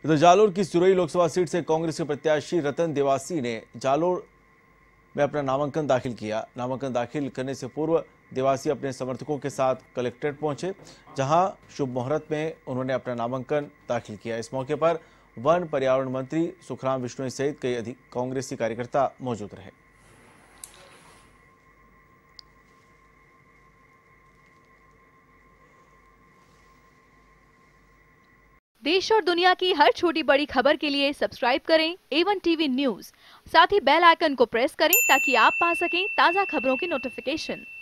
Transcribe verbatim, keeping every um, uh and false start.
इधर जालोर की सुरई लोकसभा सीट से कांग्रेस के प्रत्याशी रतन देवासी ने जालोर में अपना नामांकन दाखिल किया। नामांकन दाखिल करने से पूर्व देवासी अपने समर्थकों के साथ कलेक्ट्रेट पहुंचे, जहां शुभ मुहूर्त में उन्होंने अपना नामांकन दाखिल किया। इस मौके पर वन पर्यावरण मंत्री सुखराम बिश्नोई सहित कई अधिक कांग्रेसी कार्यकर्ता मौजूद रहे। देश और दुनिया की हर छोटी बड़ी खबर के लिए सब्सक्राइब करें ए वन टीवी न्यूज़। साथ ही बेल आइकन को प्रेस करें ताकि आप पा सकें ताज़ा खबरों की नोटिफिकेशन।